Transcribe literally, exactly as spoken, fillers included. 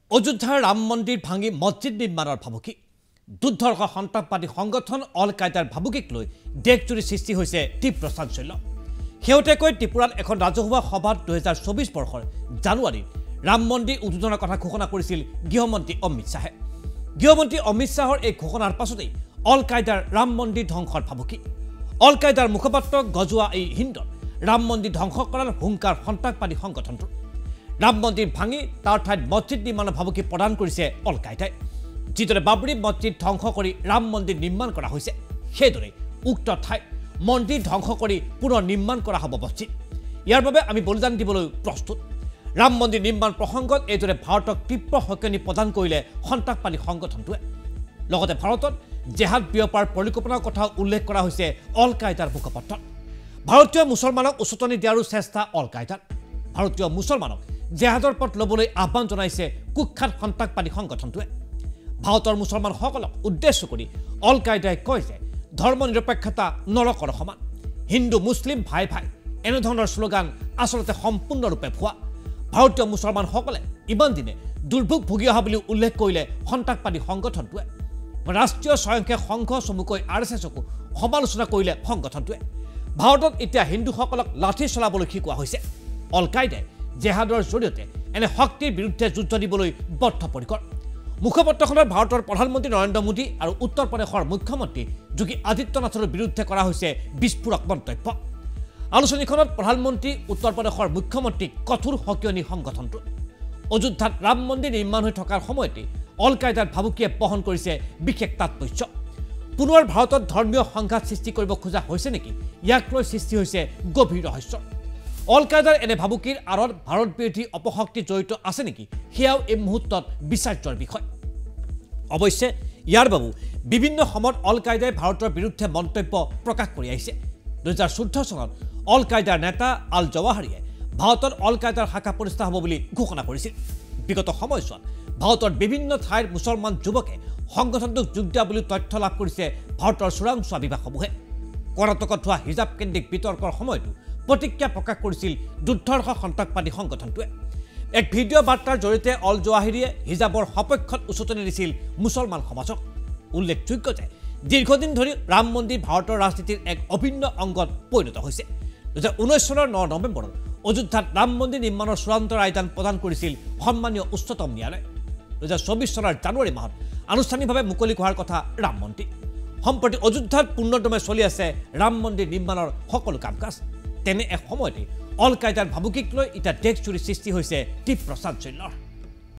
অযোধ্যাৰ ৰাম মন্দিৰ ভাঙি মছজিদ নিৰ্মাণৰ ভাবুকি দুৰ্ধৰ্ষ সন্ত্ৰাসবাদী সংগঠন অল কায়দাৰ ভাবুকিক লৈ দেশজুৰি সৃষ্টি হৈছে তীব্ৰ চাঞ্চল্য। শেহতীয়াকৈ ত্ৰিপুৰাত এখন ৰাজহুৱা সভাত দুহেজাৰ চৌবিছ বৰ্ষৰ জানুৱাৰীত ৰাম মন্দিৰ উদ্বোধনৰ কথা ঘোষণা কৰিছিল গৃহমন্ত্ৰী অমিত শ্বাহে। গৃহমন্ত্ৰী অমিত শ্বাহৰ এই ঘোষণাৰ পাছতেই অল কায়দাৰ ৰাম মন্দিৰ ধ্বংসৰ ভাবুকি। অল কায়দাৰ মুখপাত্ৰ গজোৱা এই হিন্দৰ ৰাম মন্দিৰ ধ্বংস কৰাৰ হুংকাৰ সন্ত্ৰাসবাদী সংগঠনটোৰ। ৰাম মন্দিৰ ভাঙি তাৰ ঠাইত মছজিদ নিৰ্মাণৰ ভাবুকি প্ৰদান কৰিছে অল কায়দাই। যিদৰে বাবৰি মছজিদ ধ্বংস কৰি ৰাম মন্দিৰ নিৰ্মাণ কৰা হৈছে, সেইদৰে উক্ত ঠাইত মন্দিৰ ধ্বংস কৰি পুনৰ নিৰ্মাণ কৰা হ'ব মছজিদ। ইয়াৰ বাবে আমি বলিদান দিবলৈ প্ৰস্তুত। ৰাম মন্দিৰ নিৰ্মাণ প্ৰসংগত এইদৰে ভাৰতক তীব্ৰ সঁহাৰি প্ৰদান কৰিলে সন্ত্ৰাসবাদী সংগঠনটোৱে। লগতে ভাৰতত জেহাদ বিয়পাৰ পৰিকল্পনাৰ কথা উল্লেখ কৰা হৈছে অল কায়দাৰ মুখপাত্ৰত। ভাৰতীয় মুছলমানক উচতনি দিয়াৰো চেষ্টা অল কায়দাৰ। ভাৰতীয় মুছলমানক জেহাদৰ পথ ল'বলৈ আহ্বান জনাইছে কুখ্যাত সন্ত্ৰাসবাদী সংগঠনটোৱে। ভাৰতৰ মুছলমানসকলক উদ্দেশ্য কৰি অল কায়দাই কয় যে ধৰ্ম নিৰপেক্ষতা নৰকৰ সমান, হিন্দু মুছলিম ভাই ভাই এনেধৰণৰ শ্লোগান আচলতে সম্পূৰ্ণৰূপে ভুৱা। ভাৰতীয় মুছলমানসকলে ইমান দিনে দুৰ্ভোগ ভুগি অহা বুলি উল্লেখ কৰিলে সন্ত্ৰাসবাদী সংগঠনটোৱে। ৰাষ্ট্ৰীয় স্বয়ংসেৱক সংঘ চমুকৈ আৰ এছ এছকো সমালোচনা কৰিলে সংগঠনটোৱে। ভাৰতত এতিয়া হিন্দুসকলক লাঠি চলাবলৈ শিকোৱা হৈছে। অল কায়দাই জেহাদৰ জৰিয়তে এনে শক্তিৰ বিৰুদ্ধে যুদ্ধ দিবলৈ বদ্ধপৰিকৰ। মুখপাত্ৰখনৰ ভাৰতৰ প্ৰধানমন্ত্ৰী নৰেন্দ্ৰ মোদী আৰু উত্তৰ প্ৰদেশৰ মুখ্যমন্ত্ৰী যোগী আদিত্যনাথৰ বিৰুদ্ধে কৰা হৈছে বিস্ফোৰক মন্তব্য। আলোচনীখনত প্ৰধানমন্ত্ৰী উত্তৰ প্ৰদেশৰ মুখ্যমন্ত্ৰীক কঠোৰ সকিয়নি সংগঠনটোৰ। অযোধ্যাত ৰাম মন্দিৰ নিৰ্মাণ হৈ থকাৰ সময়তে অল কায়দাৰ ভাবুকিয়ে বহন কৰিছে বিশেষ তাৎপৰ্য। পুনৰ ভাৰতত ধৰ্মীয় সংঘাত সৃষ্টি কৰিব খোজা হৈছে নেকি, ইয়াক লৈ সৃষ্টি হৈছে গভীৰ ৰহস্য। অল কায়দাৰ এনে ভাবুকিৰ আঁৰত ভাৰত বিৰোধী অপশক্তি জড়িত আছে নেকি, সেয়াও এই মুহূৰ্তত বিচাৰ্যৰ বিষয়। অৱশ্যে ইয়াৰ বাবেও বিভিন্ন সময়ত অল কায়দাই ভাৰতৰ বিৰুদ্ধে মন্তব্য প্ৰকাশ কৰি আহিছে। দুহেজাৰ চৈধ্য চনত অল কায়দাৰ নেতা আল জৱাহাৰীয়ে ভাৰতত অল কায়দাৰ শাখা প্ৰতিষ্ঠা হ'ব বুলি ঘোষণা কৰিছিল। বিগত সময়ছোৱাত ভাৰতৰ বিভিন্ন ঠাইৰ মুছলমান যুৱকে সংগঠনটোক যোগ দিয়া বুলি তথ্য লাভ কৰিছে ভাৰতৰ চোৰাংচোৱা বিভাগসমূহে। কৰ্ণাটকত হোৱা হিজাব কেন্দ্ৰিক বিতৰ্কৰ সময়তো প্ৰতিক্ৰিয়া প্ৰকাশ কৰিছিল দুৰ্ধৰ্ষ সন্ত্ৰাসবাদী সংগঠনটোৱে। এক ভিডিঅ' বাৰ্তাৰ জৰিয়তে অল জৱাহিৰীয়ে হিজাবৰ সপক্ষত উচতনি দিছিল মুছলমান সমাজক। উল্লেখযোগ্য যে দীৰ্ঘদিন ধৰি ৰাম মন্দিৰ ভাৰতৰ ৰাজনীতিৰ এক অভিন্ন অংগত পৰিণত হৈছে। দুহেজাৰ ঊনৈছ চনৰ ন নৱেম্বৰত অযোধ্যাত ৰাম মন্দিৰ নিৰ্মাণৰ চূড়ান্ত ৰায়দান প্ৰদান কৰিছিল সন্মানীয় উচ্চতম ন্যায়ালয়ে। দুহেজাৰ চৌবিছ চনৰ জানুৱাৰী মাহত আনুষ্ঠানিকভাৱে মুকলি হোৱাৰ কথা ৰাম মন্দিৰ। সম্প্ৰতি অযোধ্যাত পূৰ্ণদমে চলি আছে ৰাম মন্দিৰ নিৰ্মাণৰ সকলো কাম কাজ। তেনে এক সময়তে অল কায়দাৰ ভাবুকিক লৈ এতিয়া দেশজুৰি সৃষ্টি হৈছে তীব্ৰ চাঞ্চল্যৰ।